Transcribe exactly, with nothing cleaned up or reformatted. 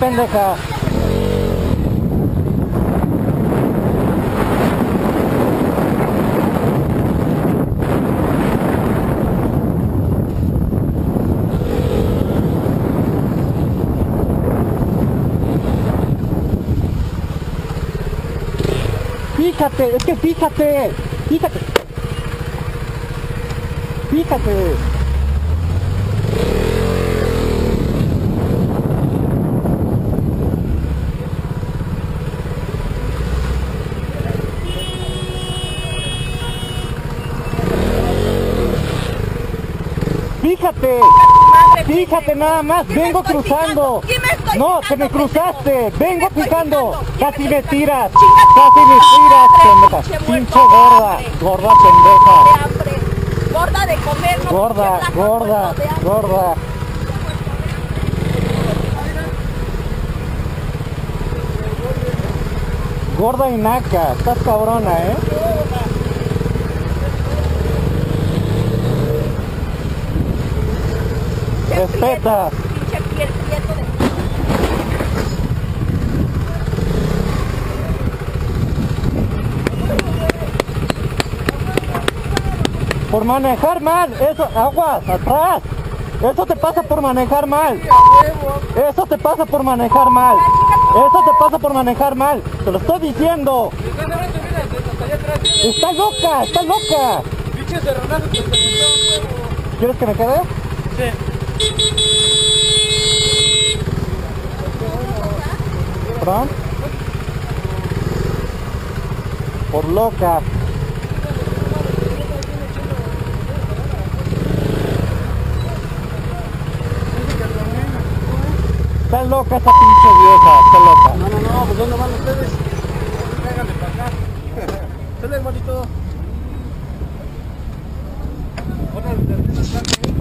pendeja. Fíjate, es que fíjate, fíjate, fíjate. Fíjate, fíjate nada más, vengo cruzando. No, te me cruzaste, vengo cruzando. Casi me tiras, casi me tiras, pendeja. Pinche gorda, gorda pendeja. Gorda de comer, no. Gorda, gorda, gorda. Gorda y naca, estás cabrona, ¿eh? Respeta. Por manejar mal, eso, aguas, atrás. Eso te pasa por manejar mal. Eso te pasa por manejar mal. Eso te pasa por manejar mal. Te lo estoy diciendo. Está loca, está loca. ¿Quieres que me quede? Sí. ¿Perdón? Por loca. Está loca esa pinche vieja, está loca. No, no, no, pues ¿dónde van ustedes? Háganle para acá. Sale, hermanito. Bueno,